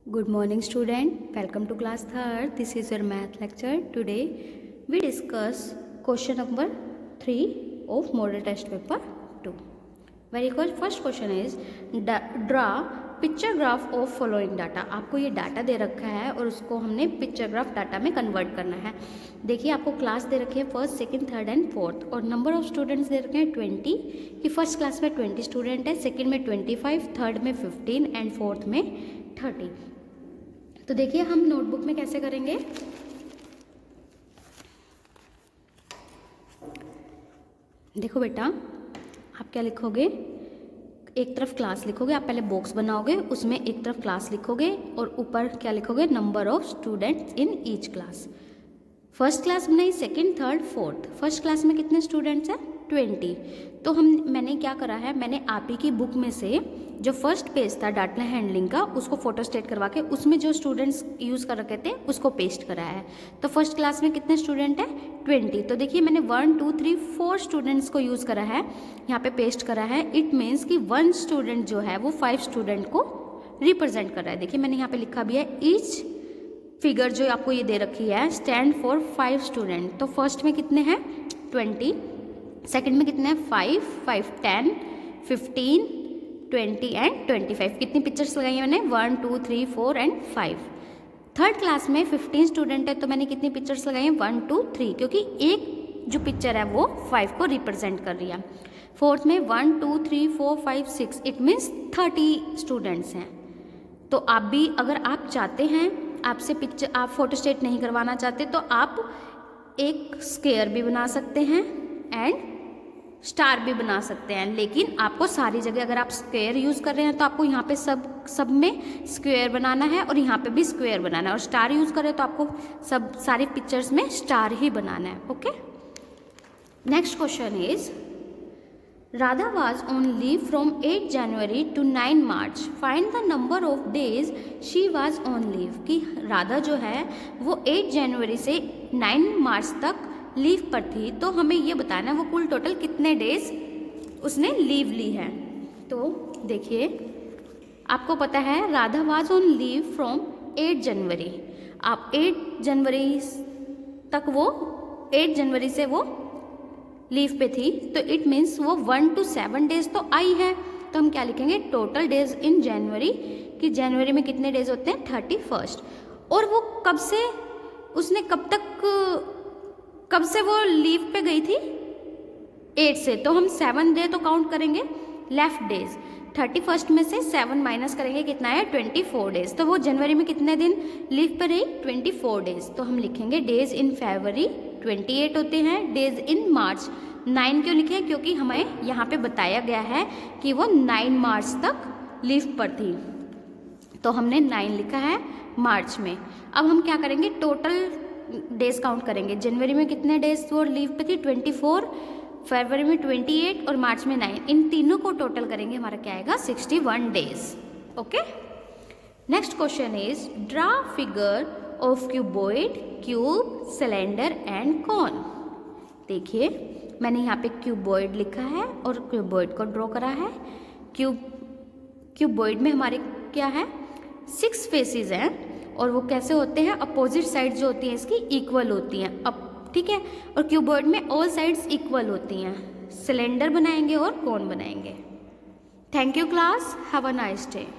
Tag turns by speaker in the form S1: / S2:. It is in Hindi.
S1: Good morning student, welcome to class 3rd. This is your math lecture. Today we discuss question number 3 of model test paper 2. Very good. First question is draw picture graph of following data. आपको ये डाटा दे रखा है और उसको हमने पिक्चर ग्राफ डाटा में कन्वर्ट करना है. देखिए आपको क्लास दे रखी है first, second, third and fourth और नंबर ऑफ स्टूडेंट्स दे रखे हैं 20 कि फर्स्ट क्लास में 20 स्टूडेंट है, सेकंड में 25, थर्ड में 15 एंड फोर्थ में 30. तो देखिए हम नोटबुक में कैसे करेंगे. देखो बेटा, आप क्या लिखोगे, एक तरफ क्लास लिखोगे. आप पहले बॉक्स बनाओगे, उसमें एक तरफ क्लास लिखोगे और ऊपर क्या लिखोगे, number of students in each class. First class बनाई, second, third, fourth. First class में कितने स्टूडेंट्स हैं, 20. तो मैंने क्या करा है, मैंने आप ही की बुक में से जो फर्स्ट पेज था डाटा हैंडलिंग का, उसको फोटोस्टेट करवा के उसमें जो स्टूडेंट्स यूज़ कर रखे थे उसको पेस्ट कराया है. तो फर्स्ट क्लास में कितने स्टूडेंट हैं, 20. तो देखिए मैंने 1 2 3 4 स्टूडेंट्स को यूज़ करा है, यहाँ पे पेस्ट करा है. इट मीन्स कि 1 स्टूडेंट जो है वो 5 स्टूडेंट को रिप्रेजेंट कर रहा है. देखिए मैंने यहाँ पे लिखा भी है, ईच फिगर जो आपको ये दे रखी है स्टैंड फॉर 5 स्टूडेंट. तो फर्स्ट में कितने हैं, 20. सेकंड में कितने हैं, 5 5 10 15 20 एंड 25. कितनी पिक्चर्स लगाई है मैंने, 1 2 3 4 एंड 5. थर्ड क्लास में 15 स्टूडेंट है तो मैंने कितनी पिक्चर्स लगाई हैं, 1 2 3, क्योंकि एक जो पिक्चर है वो 5 को रिप्रेजेंट कर रही है. फोर्थ में 1 2 3 4 5 6, इट मीन्स 30 स्टूडेंट्स हैं. तो आप भी अगर आप चाहते हैं, आपसे पिक्चर आप फोटोस्टेट नहीं करवाना चाहते तो सब एक स्क्वायर भी बना सकते हैं एंड स्टार भी बना सकते हैं. लेकिन आपको सारी जगह अगर आप स्क्वायर यूज़ कर रहे हैं तो आपको यहाँ पे सब में स्क्वायर बनाना है और यहाँ पे भी स्क्वायर बनाना है. और स्टार यूज़ कर रहे हैं तो आपको सारी पिक्चर्स में स्टार ही बनाना है. Okay. Next question is Radha was on leave from 8 January to 9 March. Find the number of days she was on leave. कि राधा जो है वो 8 जनवरी से 9 मार्च तक लीव पर थी. तो हमें ये बताना है वो कुल टोटल कितने डेज उसने लीव ली है. तो देखिए आपको पता है Radha was on leave from 8 January. आप 8 जनवरी तक वो 8 जनवरी से वो लीव पे थी. तो इट मीन्स वो 1 to 7 डेज तो आई है. तो हम क्या लिखेंगे, टोटल डेज इन जनवरी, कि जनवरी में कितने डेज होते हैं, 31. और वो कब से, उसने कब से वो लीव पे गई थी, 8 से. तो हम 7 डे तो काउंट करेंगे लेफ्ट डेज. 31 में से 7 माइनस करेंगे, कितना है, 24 डेज. तो वो जनवरी में कितने दिन लीव पर रही, 24 डेज. तो हम लिखेंगे डेज इन फरवरी 28 होते हैं, डेज इन मार्च 9 क्यों लिखे, क्योंकि हमें यहाँ पे बताया गया है कि वो 9 मार्च तक लीव पर थी. तो हमने 9 लिखा है मार्च में. अब हम क्या करेंगे, टोटल डेज काउंट करेंगे. जनवरी में कितने डेज वो लीव पे थी, 24, फरवरी में 28 और मार्च में 9. इन तीनों को टोटल करेंगे, हमारा क्या आएगा, 61 days. Okay. Next question is draw figure of cuboid, cube, cylinder and cone. देखिए मैंने यहाँ पे क्यूबॉइड लिखा है और क्यूबॉइड को ड्रॉ करा है. क्यूबॉइड में हमारे क्या है, 6 फेसेस हैं और वो कैसे होते हैं, अपोजिट साइड जो होती हैं इसकी इक्वल होती हैं. अब ठीक है, और क्यूबॉइड में ऑल साइड्स इक्वल होती हैं. सिलेंडर बनाएंगे और कॉन बनाएंगे. Thank you class, have a nice day.